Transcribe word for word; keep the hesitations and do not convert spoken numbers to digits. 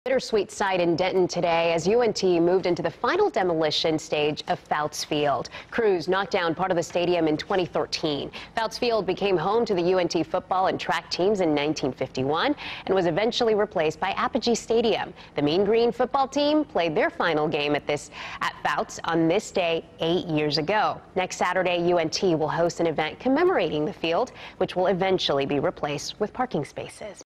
Bittersweet sight in Denton today as U N T moved into the final demolition stage of Fouts Field. Crews knocked down part of the stadium in twenty thirteen. Fouts Field became home to the U N T football and track teams in nineteen fifty-one and was eventually replaced by Apogee Stadium. The Mean Green football team played their final game at this at Fouts on this day eight years ago. Next Saturday, U N T will host an event commemorating the field, which will eventually be replaced with parking spaces.